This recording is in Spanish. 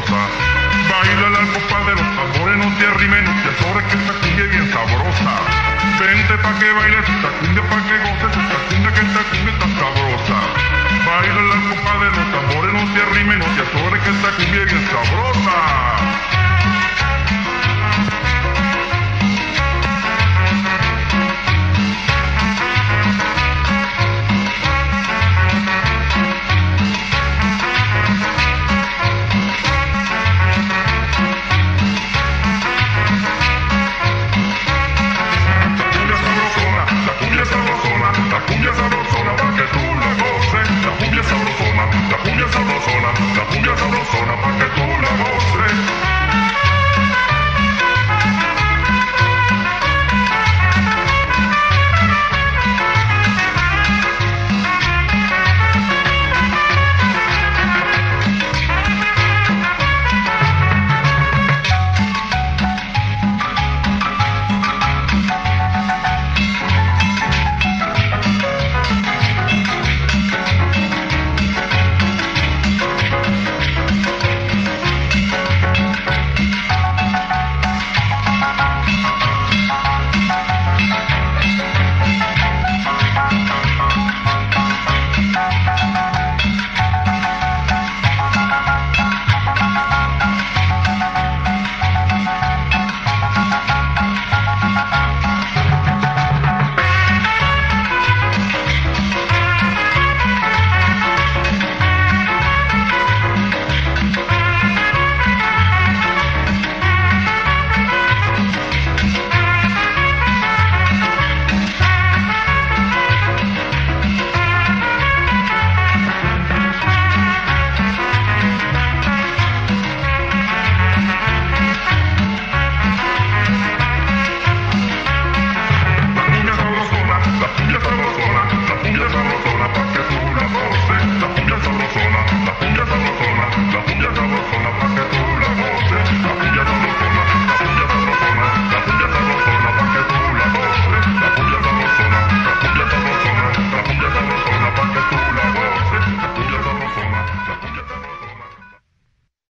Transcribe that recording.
sabrosa. Baila al compás de los tambores, no te arrimes, no te azores, que esta cumbia es bien sabrosa. Vente pa' que bailes esta cumbia, pa' que goces esta cumbia, que esta cumbia está sabrosa. Baila al compás de los tambores, no te arrimes, no te azores, que esta cumbia es bien sabrosa.